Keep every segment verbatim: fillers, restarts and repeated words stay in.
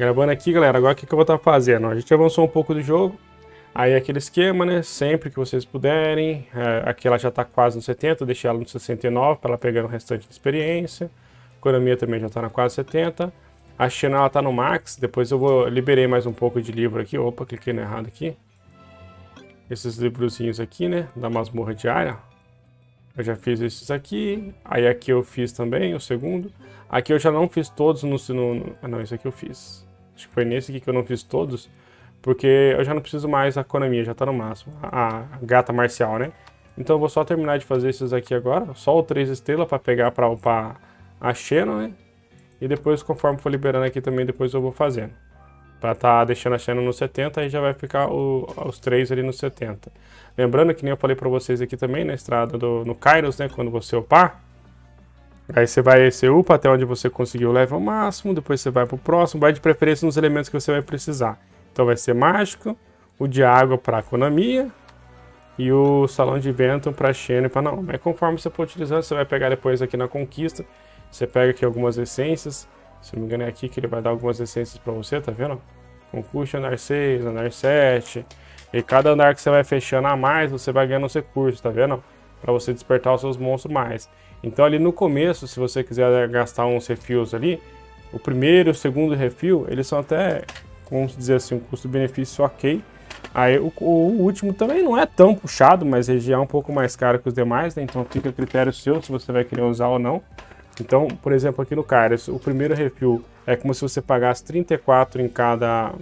Gravando aqui, galera, agora o que, que eu vou estar fazendo? A gente avançou um pouco do jogo, aí aquele esquema, né? Sempre que vocês puderem. É, aqui ela já está quase no setenta, eu deixei ela no sessenta e nove para ela pegar o restante da experiência. A economia também já está na quase setenta. A Xena ela está no max, depois eu vou liberei mais um pouco de livro aqui. Opa, cliquei no errado aqui. Esses livrozinhos aqui, né? Da masmorra diária. Eu já fiz esses aqui, aí aqui eu fiz também, o segundo. Aqui eu já não fiz todos no... no ah, não, esse aqui eu fiz. Acho que foi nesse aqui que eu não fiz todos, porque eu já não preciso mais da economia, já tá no máximo. A, a gata marcial, né? Então eu vou só terminar de fazer esses aqui agora, só o três estrelas para pegar para upar a Xena, né? E depois, conforme for liberando aqui também, depois eu vou fazendo. Pra tá deixando a Xena no setenta, aí já vai ficar o, os três ali no setenta. Lembrando que nem eu falei pra vocês aqui também, na estrada do no Kairos, né? Quando você upar, aí você vai, você upa até onde você conseguiu o level máximo, depois você vai pro próximo, vai de preferência nos elementos que você vai precisar. Então vai ser mágico, o de água pra economia e o salão de vento pra Xena e pra não. Mas conforme você for utilizando, você vai pegar depois aqui na conquista, você pega aqui algumas essências. Se não me engano é aqui que ele vai dar algumas essências pra você, tá vendo? Concurso andar seis, andar sete. E cada andar que você vai fechando a mais, você vai ganhando os recursos, tá vendo? Pra você despertar os seus monstros mais. Então ali no começo, se você quiser gastar uns refills ali, o primeiro e o segundo refil, eles são até, vamos dizer assim, um custo-benefício ok. Aí o, o último também não é tão puxado, mas ele já é um pouco mais caro que os demais, né? Então fica a critério seu se você vai querer usar ou não. Então, por exemplo, aqui no Kairos, o primeiro refil é como se você pagasse trinta e quatro em cada,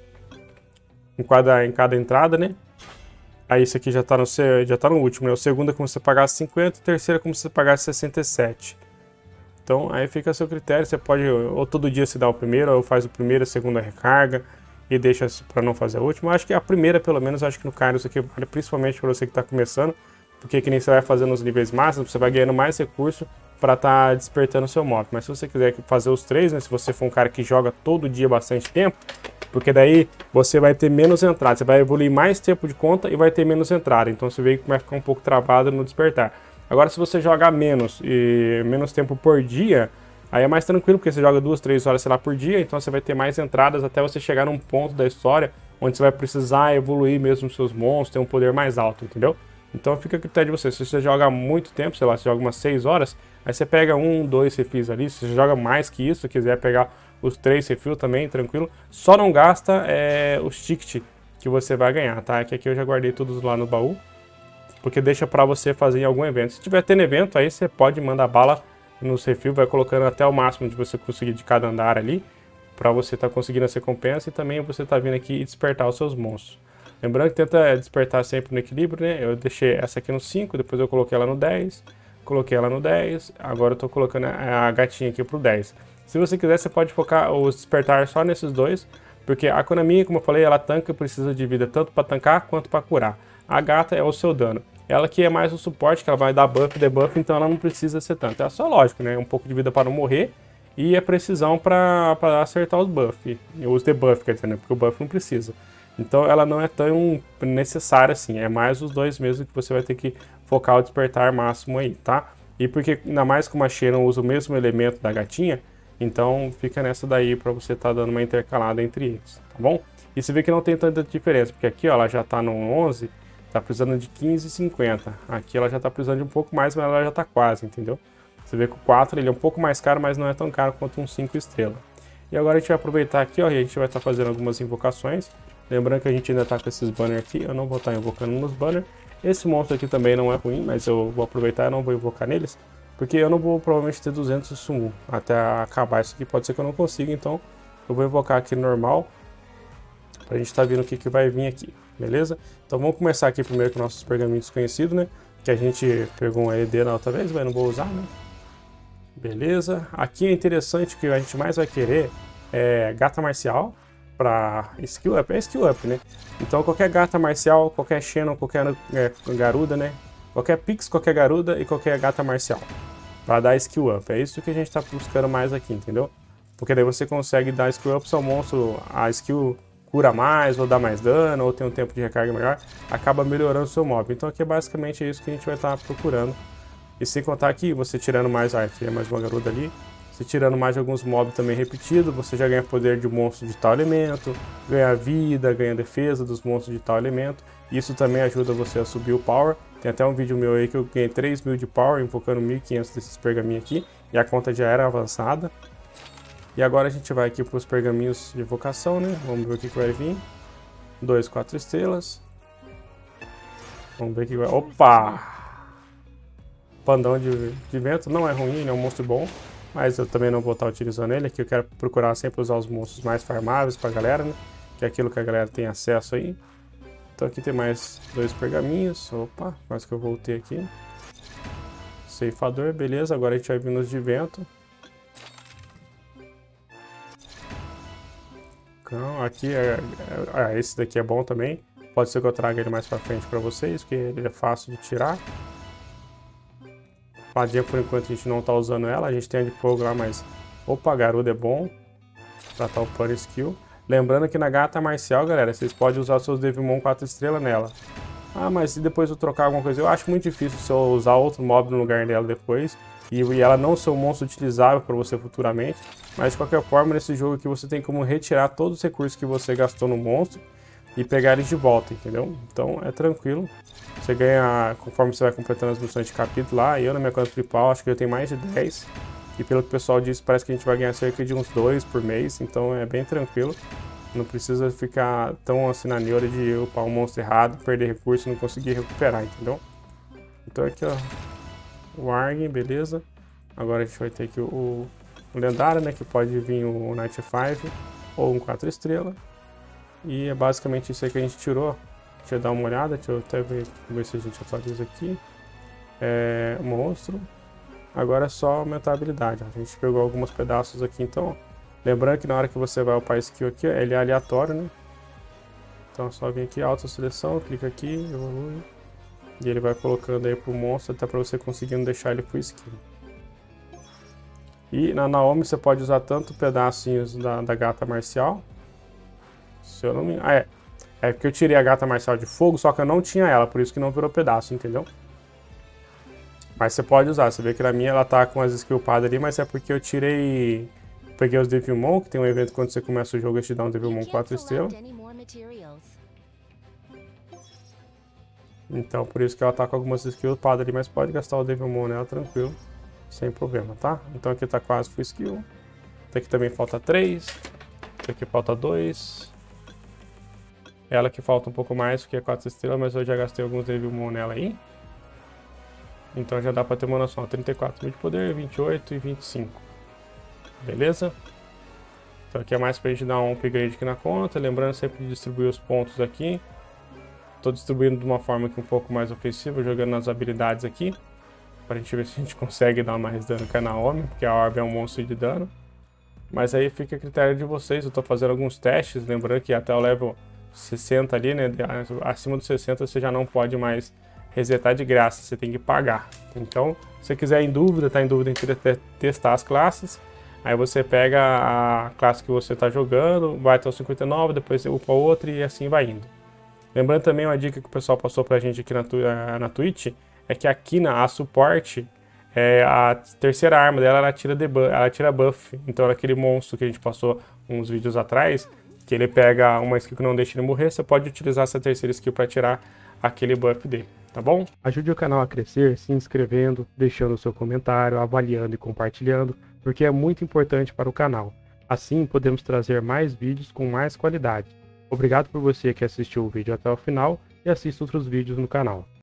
em cada, em cada entrada, né? Aí esse aqui já tá no, já tá no último, né? O segundo é como se você pagasse cinquenta, o terceiro é como se você pagasse sessenta e sete. Então, aí fica a seu critério, você pode ou todo dia se dá o primeiro, ou faz o primeiro, a segunda recarga e deixa para não fazer a última. Acho que a primeira, pelo menos, acho que no Kairos aqui vale principalmente para você que tá começando, porque que nem você vai fazendo os níveis máximos, você vai ganhando mais recurso para estar tá despertando o seu mob. Mas se você quiser fazer os três, né, se você for um cara que joga todo dia bastante tempo, porque daí você vai ter menos entrada, você vai evoluir mais tempo de conta e vai ter menos entrada, então você vê que vai ficar um pouco travado no despertar. Agora se você jogar menos e menos tempo por dia, aí é mais tranquilo, porque você joga duas, três horas, sei lá, por dia, então você vai ter mais entradas até você chegar num ponto da história onde você vai precisar evoluir mesmo os seus monstros, ter um poder mais alto, entendeu? Então fica a critério de você. Se você joga muito tempo, sei lá, você joga umas seis horas, aí você pega um, dois refis ali. Se você joga mais que isso, quiser pegar os três refis também, tranquilo. Só não gasta é, os tickets que você vai ganhar, tá? Que aqui eu já guardei todos lá no baú, porque deixa pra você fazer em algum evento. Se tiver tendo evento, aí você pode mandar bala nos refis, vai colocando até o máximo de você conseguir de cada andar ali, pra você tá conseguindo essa recompensa e também você tá vindo aqui e despertar os seus monstros. Lembrando que tenta despertar sempre no equilíbrio, né? Eu deixei essa aqui no cinco, depois eu coloquei ela no dez, coloquei ela no dez, agora eu tô colocando a gatinha aqui pro dez. Se você quiser, você pode focar os despertar só nesses dois, porque a economia, como eu falei, ela tanca, precisa de vida tanto para tancar quanto para curar. A gata é o seu dano. Ela que é mais o suporte, que ela vai dar buff e debuff, então ela não precisa ser tanto. É só lógico, né? Um pouco de vida para não morrer e a precisão para acertar os buffs, os debuff, quer dizer, né? Porque o buff não precisa. Então ela não é tão necessária assim, é mais os dois mesmo que você vai ter que focar o despertar máximo aí, tá? E porque ainda mais como a Xena usa o mesmo elemento da gatinha, então fica nessa daí pra você tá dando uma intercalada entre eles, tá bom? E você vê que não tem tanta diferença, porque aqui ó, ela já tá no onze, tá precisando de quinze e cinquenta. Aqui ela já tá precisando de um pouco mais, mas ela já tá quase, entendeu? Você vê que o quatro ele é um pouco mais caro, mas não é tão caro quanto um cinco estrelas. E agora a gente vai aproveitar aqui, ó, e a gente vai estar tá fazendo algumas invocações. Lembrando que a gente ainda tá com esses banners aqui, eu não vou estar tá invocando nos banners. Esse monstro aqui também não é ruim, mas eu vou aproveitar e não vou invocar neles, porque eu não vou provavelmente ter duzentos sumo até acabar isso aqui, pode ser que eu não consiga, então eu vou invocar aqui normal, pra gente estar tá vendo o que, que vai vir aqui, beleza? Então vamos começar aqui primeiro com nossos pergaminhos desconhecidos, né? Que a gente pegou um E D na outra vez, mas não vou usar, né? Beleza, aqui é interessante que a gente mais vai querer é gata marcial, para skill up, é skill up, né? Então qualquer gata marcial, qualquer Xena, qualquer é, garuda, né? Qualquer pix, qualquer garuda e qualquer gata marcial, para dar skill up. É isso que a gente tá buscando mais aqui, entendeu? Porque daí você consegue dar skill up, seu monstro, a skill cura mais, ou dá mais dano, ou tem um tempo de recarga melhor, acaba melhorando o seu mob. Então aqui é basicamente isso que a gente vai estar tá procurando. E sem contar aqui, você tirando mais, ah, tira mais uma garuda ali, Você tirando mais de alguns mobs também repetidos, você já ganha poder de monstro de tal elemento, ganha vida, ganha defesa dos monstros de tal elemento. Isso também ajuda você a subir o power. Tem até um vídeo meu aí que eu ganhei três mil de power, invocando mil e quinhentos desses pergaminhos aqui. E a conta já era avançada. E agora a gente vai aqui para os pergaminhos de invocação, né? Vamos ver o que, que vai vir. Dois, quatro estrelas. Vamos ver o que vai... Opa! Pandão de, de vento não é ruim, ele é um monstro bom. Mas eu também não vou estar utilizando ele. Aqui eu quero procurar sempre usar os monstros mais farmáveis para a galera, né? Que é aquilo que a galera tem acesso aí. Então aqui tem mais dois pergaminhos. Opa, quase que eu voltei aqui. Ceifador, beleza. Agora a gente vai vir nos de vento. Então, aqui, é, é, é, esse daqui é bom também. Pode ser que eu traga ele mais pra frente pra vocês, porque ele é fácil de tirar. Fadinha, por enquanto, a gente não tá usando ela. A gente tem a de fogo lá, mas... Opa, garuda é bom. Pra tá upando skill. Lembrando que na gata marcial, galera, vocês podem usar os seus Devimon quatro estrelas nela. Ah, mas se depois eu trocar alguma coisa? Eu acho muito difícil se eu usar outro mob no lugar dela depois. E, e ela não ser um monstro utilizável para você futuramente. Mas de qualquer forma, nesse jogo aqui você tem como retirar todos os recursos que você gastou no monstro e pegar eles de volta, entendeu? Então é tranquilo. Você ganha conforme você vai completando as missões de capítulo lá. Eu na minha conta principal acho que eu tenho mais de dez. E pelo que o pessoal disse, parece que a gente vai ganhar cerca de uns dois por mês. Então é bem tranquilo. Não precisa ficar tão assim na neura de upar um monstro errado, perder recurso e não conseguir recuperar, entendeu? Então aqui ó, o Argen, beleza. Agora a gente vai ter aqui o, o lendário, né? Que pode vir o Night cinco ou um quatro estrelas. E é basicamente isso aí que a gente tirou. Deixa eu dar uma olhada, deixa eu até ver, ver se a gente atualiza aqui. É, monstro. Agora é só aumentar a habilidade. A gente pegou alguns pedaços aqui, então. Lembrando que na hora que você vai upar skill aqui, ele é aleatório, né? Então é só vir aqui, auto-seleção, clica aqui, evolui. E ele vai colocando aí pro monstro até pra você conseguir não deixar ele pro skill. E na Naomi você pode usar tanto pedacinhos da, da gata marcial. Se eu não me... Ah, é. É porque eu tirei a gata marcial de fogo, só que eu não tinha ela, por isso que não virou pedaço, entendeu? Mas você pode usar, você vê que na minha ela tá com as skills upadas ali, mas é porque eu tirei... Peguei os Devilmon, que tem um evento quando você começa o jogo, eles te dão um Devilmon quatro estrelas. Então, por isso que ela tá com algumas skills upadas ali, mas pode gastar o Devilmon nela tranquilo, sem problema, tá? Então aqui tá quase full skill. Aqui também falta três. Aqui falta dois. Ela que falta um pouco mais, porque é quatro estrelas, mas eu já gastei alguns Devilmon nela aí. Então já dá pra ter uma noção. trinta e quatro mil de poder, vinte e oito e vinte e cinco. Beleza? Então aqui é mais pra gente dar um upgrade aqui na conta. Lembrando sempre de distribuir os pontos aqui. Estou distribuindo de uma forma aqui um pouco mais ofensiva, jogando nas habilidades aqui. Pra gente ver se a gente consegue dar mais dano que a Naomi, porque a Orb é um monstro de dano. Mas aí fica a critério de vocês. Eu tô fazendo alguns testes, lembrando que até o level sessenta ali, né? Acima dos sessenta você já não pode mais resetar de graça, você tem que pagar. Então, se você quiser em dúvida, tá em dúvida entre testar as classes, aí você pega a classe que você está jogando, vai até o cinquenta e nove, depois você upa outra e assim vai indo. Lembrando também uma dica que o pessoal passou pra gente aqui na, na Twitch, é que a Kina, a suporte, é, a terceira arma dela, ela tira, debuff, ela tira buff. Então aquele monstro que a gente passou uns vídeos atrás, que ele pega uma skill que não deixa ele morrer, você pode utilizar essa terceira skill para tirar aquele buff dele, tá bom? Ajude o canal a crescer se inscrevendo, deixando o seu comentário, avaliando e compartilhando, porque é muito importante para o canal. Assim podemos trazer mais vídeos com mais qualidade. Obrigado por você que assistiu o vídeo até o final e assista outros vídeos no canal.